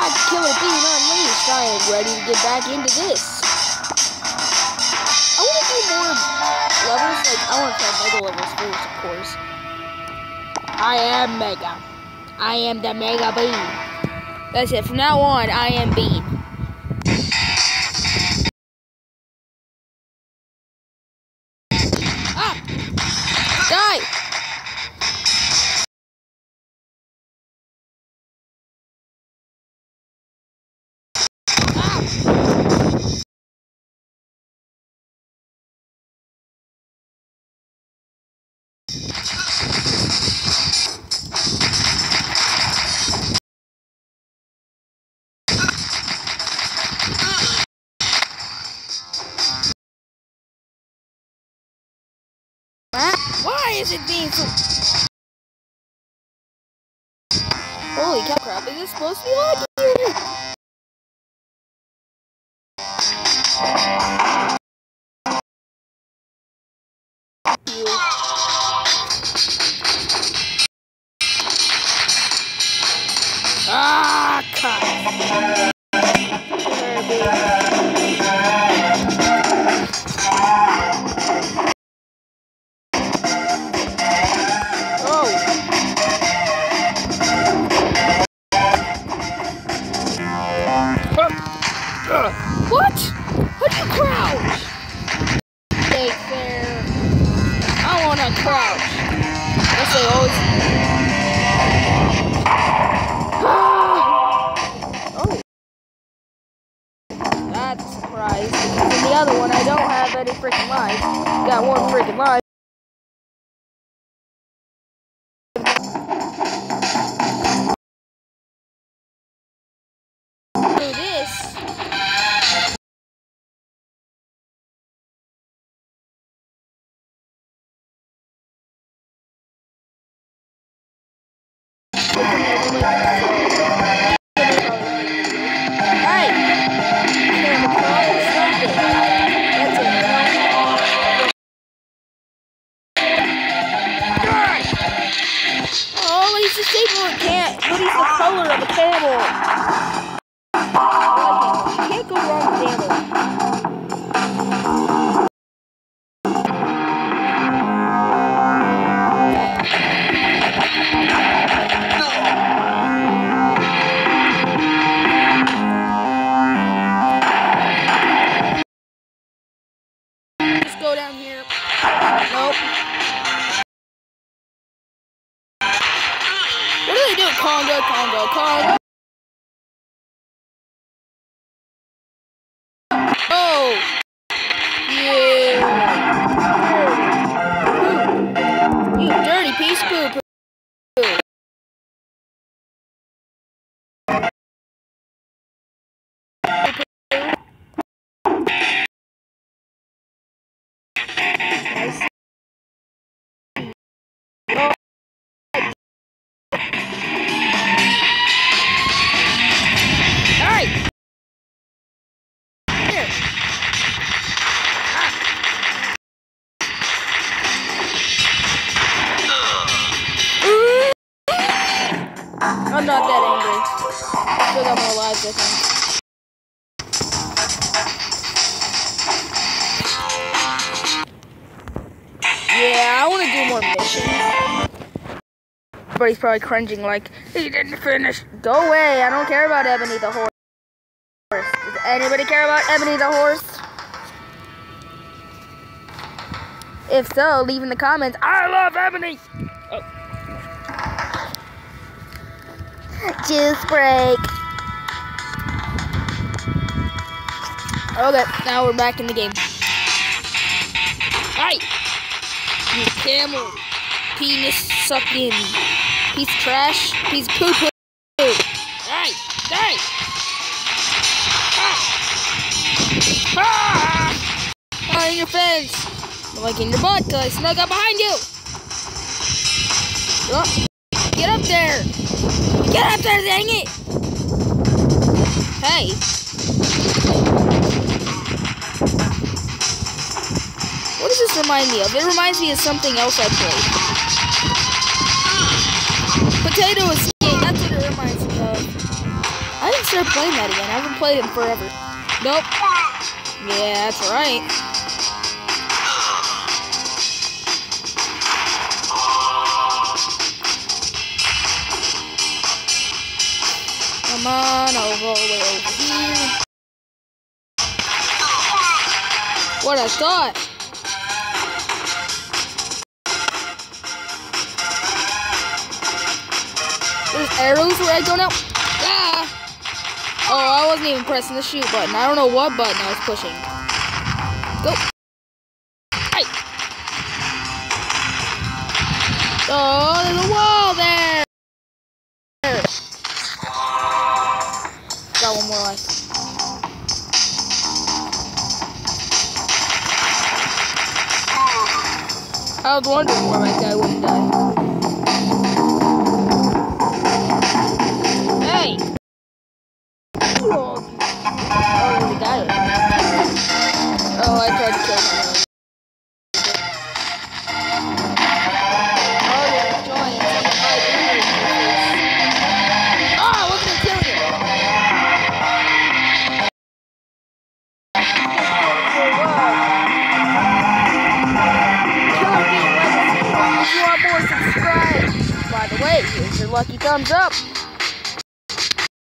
Killer Bean Unleashed. I am ready to get back into this. I want to do more levels. Like, I want to try Mega levels first, of course. I am Mega. I am the Mega Bean. That's it. From now on, I am Bean. Ah! Die! Why is it being so... Holy cow crap, is this supposed to be like Ah, cut. What? How do you crouch? Stay there. I wanna crouch. Let's say always. Oh. That's a surprise. Because in the other one, I don't have any freaking lives. Got one freaking life. Do this. What is the color of a camel? You can't go wrong with camel. Just go down here. Nope. What do they do? Congo, Congo, Congo. Oh! Yeah! You dirty piece of poo-poo. I'm not that angry. I still got more lives, I think. Yeah, I want to do more missions. Everybody's probably cringing like, he didn't finish. Go away, I don't care about Ebony the horse. Does anybody care about Ebony the horse? If so, leave in the comments, I love Ebony! Oh. Juice break. Okay, now we're back in the game. Hey! You camel. Penis sucking. Piece of trash. Piece of poo-poo. Hey! Hey! Ah! Ah! In your face! Like in your butt, cause I snuck up behind you! Oh, get up there! Get up there, dang it! Hey! What does this remind me of? It reminds me of something else I played. Potato Escape, that's what it reminds me of. I didn't start playing that again. I haven't played it in forever. Nope. Yeah, that's right. Come on, I'll go way over here. What I thought. There's arrows where I go now. Ah! Oh, I wasn't even pressing the shoot button. I don't know what button I was pushing. Go. Hey. Oh, there's a wall there. Got one more life. I was wondering why my guy wouldn't die. Hey! Oh, there's a guy. Oh, I tried to kill him. Oh, there's a giant. Oh, I wasn't gonna kill you. If you want more, subscribe. By the way, here's your lucky thumbs up.